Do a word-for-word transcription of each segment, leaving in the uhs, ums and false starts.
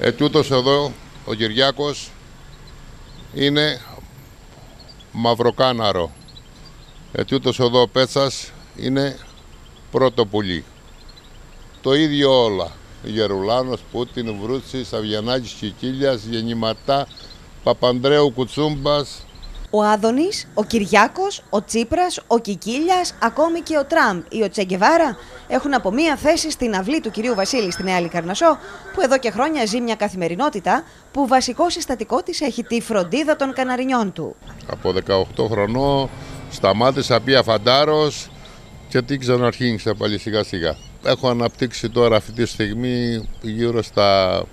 Ετούτος εδώ ο Κυριάκος είναι μαυροκάναρο. Ετούτος εδώ ο Πέτσας είναι πρώτο πουλί. Το ίδιο όλα. Γερουλάνος, Πούτιν, Βρούτσης, Αβιανάκης, Κικίλιας, Γεννηματά, Παπανδρέου, Κουτσούμπας. Ο Άδωνης, ο Κυριάκος, ο Τσίπρας, ο Κικίλιας, ακόμη και ο Τραμπ ή ο Τσεγκεβάρα έχουν από μία θέση στην αυλή του κυρίου Βασίλη στη Νέα Λικαρνασσό, που εδώ και χρόνια ζει μια καθημερινότητα που βασικό συστατικό της έχει τη φροντίδα των καναρινιών του. Από δεκαοκτώ χρονών σταμάτησα πια φαντάρος και τι ξαναρχίνησα πάλι σιγά σιγά. Έχω αναπτύξει τώρα αυτή τη στιγμή γύρω στα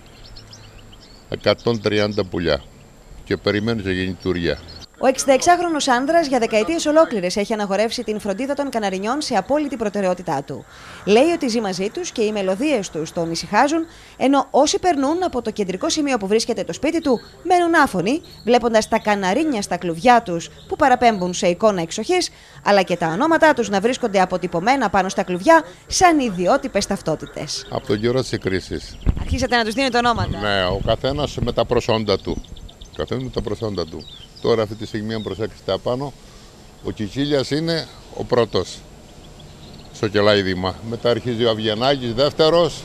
εκατόν τριάντα πουλιά και περιμένω και γεννητουριά. Ο εξηνταεξάχρονος άνδρας για δεκαετίες ολόκληρες έχει αναγορεύσει την φροντίδα των καναρινιών σε απόλυτη προτεραιότητά του. Λέει ότι ζει μαζί τους και οι μελωδίες τους τον ησυχάζουν, ενώ όσοι περνούν από το κεντρικό σημείο που βρίσκεται το σπίτι του μένουν άφωνοι, βλέποντας τα καναρίνια στα κλουβιά τους που παραπέμπουν σε εικόνα εξοχής, αλλά και τα ονόματά τους να βρίσκονται αποτυπωμένα πάνω στα κλουβιά σαν ιδιότυπες ταυτότητες. Από τον καιρό της κρίσης. Αρχίσατε να τους δίνετε ονόματα. Ναι, ο καθένας με τα προσόντα του. Ο καθένας με τα προσόντα του. Τώρα αυτή τη στιγμή, αν προσέξετε απάνω, ο Κικίλιας είναι ο πρώτος στο κελάιδημα. Μετά αρχίζει ο Αβιανάκης δεύτερος,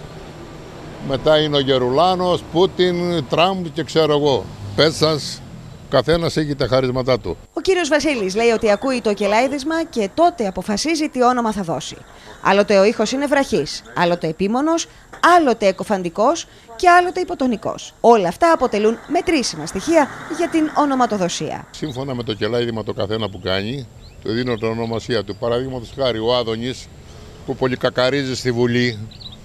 μετά είναι ο Γερουλάνος, Πούτιν, Τραμπ και ξέρω εγώ. Πέτσας, καθένας έχει τα χαρίσματά του. Ο κύριος Βασίλης λέει ότι ακούει το κελάιδισμα και τότε αποφασίζει τι όνομα θα δώσει. Άλλοτε ο ήχος είναι βραχής, άλλοτε επίμονος, άλλοτε εκοφαντικός και άλλοτε υποτονικός. Όλα αυτά αποτελούν μετρήσιμα στοιχεία για την ονοματοδοσία. Σύμφωνα με το κελάιδημα το καθένα που κάνει, του δίνω την ονομασία του. Παραδείγματος χάρη ο Άδωνης που πολυκακαρίζει στη Βουλή,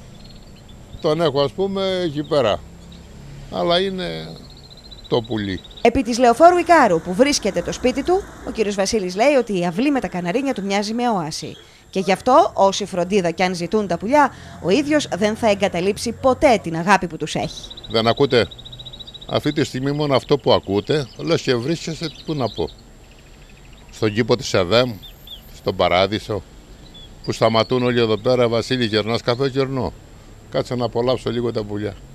τον έχω ας πούμε εκεί πέρα, αλλά είναι το πουλί. Επί της Λεωφόρου Ικάρου που βρίσκεται το σπίτι του, ο κύριος Βασίλης λέει ότι η αυλή με τα καναρίνια του μοιάζει με όαση. Και γι' αυτό, όση φροντίδα κι αν ζητούν τα πουλιά, ο ίδιος δεν θα εγκαταλείψει ποτέ την αγάπη που τους έχει. Δεν ακούτε? Αυτή τη στιγμή μόνο αυτό που ακούτε, λες και βρίσκεσαι, πού να πω, στον κήπο της ΕΔΕΜ, στον Παράδεισο, που σταματούν όλοι εδώ πέρα, Βασίλη γερνάς, καφέ γερνώ. Κάτσε να απολαύσω λίγο τα πουλιά.